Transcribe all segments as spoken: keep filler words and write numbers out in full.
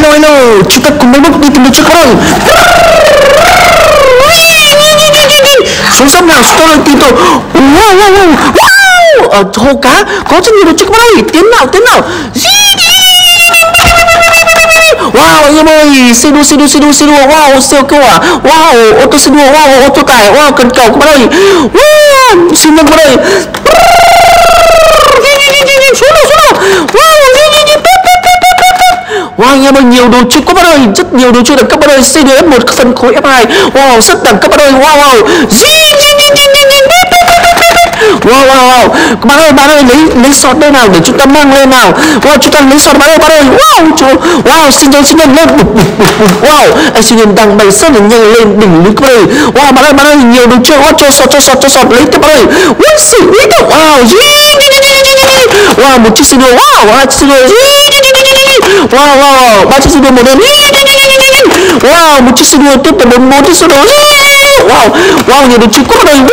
hello hello, chúng ta cùng mấy bước đi tìm được chiếc con rồi. Xuống sông nào, tôi đang tìm tôi. Wow wow wow wow, ở hồ cá có rất nhiều chiếc con đây, tiến nào tiến nào. Wow anh em ơi, xe đua xe đua xe đua xe đua, wow xe ô tô à, wow ô tô xe đua, wow ô tô tải, wow cần cầu các bạn ơi, wow xin lên các bạn ơi, xuống nào xuống nào, wow wow anh em ơi, nhiều đồ chơi các bạn ơi, rất nhiều đồ chơi đẳng cấp các bạn ơi, xe đua ép một phân khối ép hai, wow rất đẳng cấp các bạn ơi, wow wow wow wow wow các bạn ơi, bạn ơi lấy lấy shot đây nào để chúng ta mang lên nào, wow chúng ta lấy shot bạn ơi bạn ơi, wow trời, wow xin lên xin lên lên, wow anh xin lên đang bay rất là nhanh lên đỉnh núi các bạn ơi, wow bạn ơi bạn ơi nhiều đồ chơi, wow cho shot cho shot cho shot lấy tiếp bạn ơi, wow xịn lấy được, wow wow một chiếc xe đua, wow wow chiếc xe đua, wow wow ba chiếc xe đua một lên, wow một chiếc xe đua tiếp là bốn bốn chiếc xe đua, wow wow nhiều đồ chơi quá đây,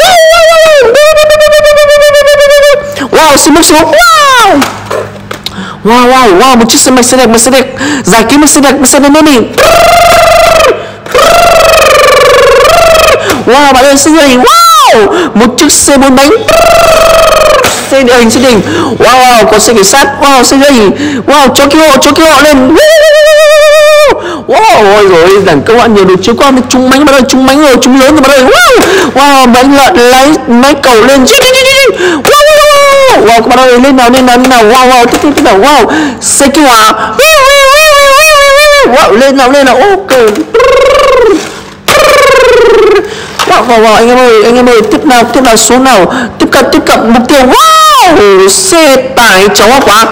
wow xin bước xuống, wow wow wow wow một chiếc xe Mercedes Mercedes giải cứu Mercedes Mercedes nữa đi, wow bạn ơi xe này, wow một chiếc xe bốn bánh, xe địa hình xe đình, wow wow có xe cảnh sát, wow xe địa hình, wow cho cứu họ cho cứu họ lên, wow ôi rồi đẳng các bạn nhiều đồ chiếu qua trúng bánh bạn ơi, trúng bánh rồi trúng lớn rồi bạn ơi, wow wow bánh lợn lấy máy cầu lên, wow wow wow các bạn ơi lên nào lên nào lên nào, wow wow tiếp tiếp tiếp nào, wow xe cứu hỏa, wow lên nào lên nào, ok wow wow wow anh em ơi anh em ơi tiếp nào tiếp nào xuống nào, tiếp cận tiếp cận mục tiêu, wow xe tải chó quá,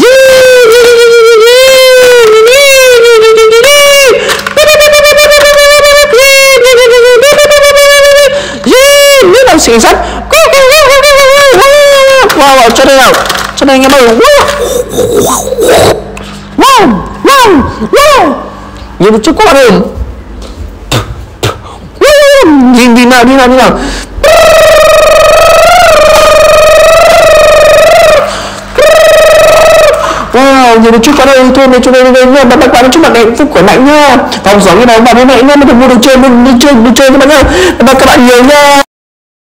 biết đâu xì sắt, wow wow cho đây nào cho đây anh em ơi, wow wow wow nhìn một chút quá rồi, nhìn đi nào đi nào đi nào, wow nhiều một chút qua đây thôi này cho đây đây nha, bạn bạn bạn chúc bạn hạnh phúc khỏe mạnh nha, vòng gió như này bạn bố mẹ nha, mình được mua đồ chơi mua đồ chơi đồ chơi các bạn ơi, các bạn nhiều nha.